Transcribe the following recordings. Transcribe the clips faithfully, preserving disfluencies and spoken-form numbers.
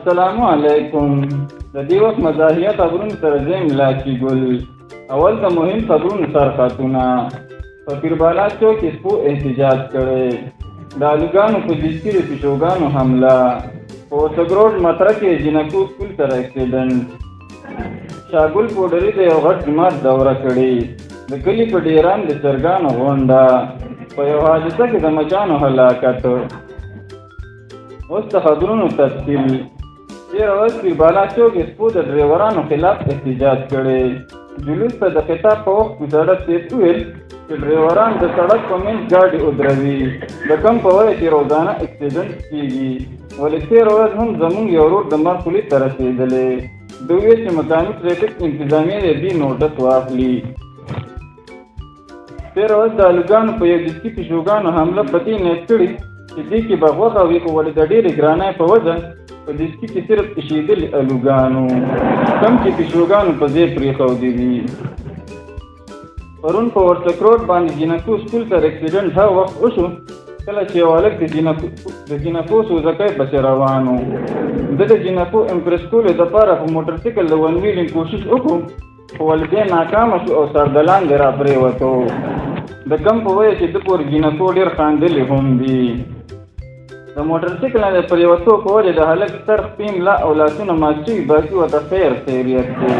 السلام علیکم. د دې وخت مزاحیه خبرونو سره زه املا ګل. اول د مهم خبرونو سرخطونه. په پیربالا چوک کې سپو احتجاج کړی. د الوګانو په دستګیر پیشوګانو حمله. په ورسګروډ مطره کې جنکو سکول سره اکسیډنټ. شاګل پوډري د یو غټ جماعت دوره کړې. د کلي په ډیران د چرګانو غونډه. په یو حادثه کې د مچانو هلاکت. اوس د خبرونو تفصیل. تېره ورځ پیربالا چوک کې سپو د ډریورانو خلاف احتجاج کړی. جلوس ته د خطاب په وخت کې سړک تېز وویل چې ډریوران د سړک په منځ ګاډي ودروي. د کم په وجه چې روزانه اکسیډنټ کېږي. ولې تېره ورځ هم زموږ یو ورور د مرګ پولیس ته رسېدلی. دوی ویل چې مقامي ټرافیک انتظامیه د دې نوټس واخلي. تېره ورځ د الوګانو په یو دستي پیشوګانو حمله په دې نیت کړي چې دې کې به غوښه وي، خو ولې د ډېرې ګرانۍ په وجه په دستي کې صرف ایښېدلي الوګانو کم چې پیشوګانو په ځای پرېښودې دي. پرون په ورسکروډ باندې جینکو سکول سره اکسیډنټ هغه وخت وشو کله چې یو هلک د جینکو سوزکی پسې روان و. ده د جینکو امپرس کولو دپاره په موټرسایکل د ون ویلینګ کوشش وکړو، خو ولې دی ناکامه شو او سردلان دی را پرېوتو. د کم په وجه چې ده پورې جینکو ډېر خاندلي هم دي. د موټرسایکل نه د پرېوتو په وجه د هلک سر خپې ملا او لاسونه مات شوي، باقي ورته خیر خیریت دی.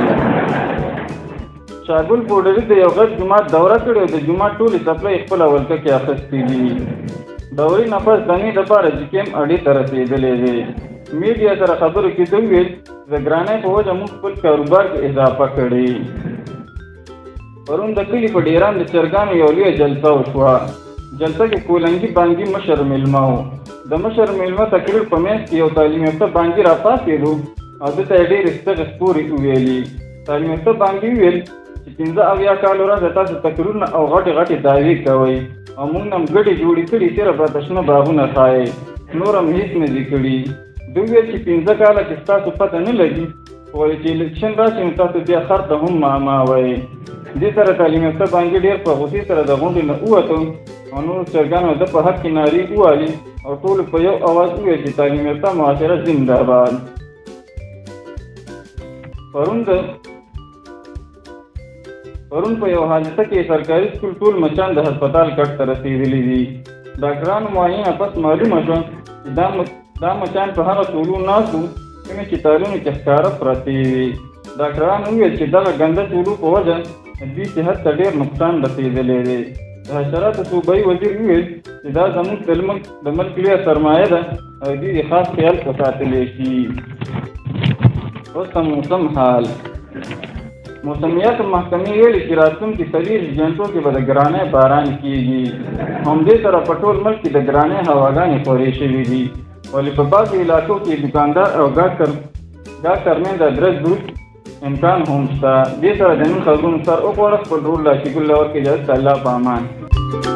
شاګل پوډري د یو غټ جومات دوره کړې او د جومات ټولې څپلۍ خپله ولکه کې اخیستې دي. دورې نفس دنې دپاره چې کیم اډې ته رسېدلی دی. میډیا سره خبرو کې ده وویل د ګرانۍ په وجه موږ خپل کاروبار کې اضافه کړې. پرون د کلي په ډیران د چرګانو یو لویه جلسه وشوه. جلسه کې کولنګي بانګي مشر میلمه و. د مشر میلمه تقریر په منځ کې یو تعلیم یافته بانګي راپاڅېدو او ده ته یې ډېرې ستغې سپورې وویلې. تعلیم یافته بانګي وویل چې پنځه اویا کال وروسته تاسو تقریرونه او غټې غټې دعوې کوئ او موږ نه هم ګډې جوړې کړي، صرف راته شنه باغونه ښایئ، نور هم هېڅ نه دي کړي. دوی ویل چې پنځه کاله چې ستاسو پته نه لګي، خو ولې چې الیکشن راشي نو تاسو بیا خر ته هم معما وایئ. دې سره تعلیم یافته بانګي ډېر په غوسې سره د غونډې نه ووتو او نورو چرګانو ده په حق کې نارې ووالي او ټولو په یو اواز وویل چې تعلیم یافته معاشره زنده باد. پرون د پرون په یو حادثه کې سرکاري سکول ټول مچان د هسپتال کټ ته رسېدلي دي. ډاکټرانو معاینه پس معلومه شوه چې دا دا مچان په هغه ټولو ناست وو کومې چې تارونو کې ښکاره پرتې وي. ډاکټرانو وویل چې دغه ګنده ټولو په وجه دوی صحت ته ډېر نقصان رسېدلی دی. د حشراتو صوبایي وزیر وویل چې دا زموږ د ملک لویه سرمایه ده او دوی د خاص خیال وساتلی شي. اوس د موسم حال. موسمیات محکمې ویلي چې راتلونکي څلېرویشت غنټو کې به د ګرانۍ باران کېږي. همدې سره په ټول ملک کې د ګرانۍ هواګانې خورې شوي دي، ولې په بعضو علاقو کې دوکاندار او ګاډ ترمنځ د درز برود امکان هم شته. دې سره د نن خبرونو سر وغوړه. خپل رول راشدګل لور کې اجازه الله په امان.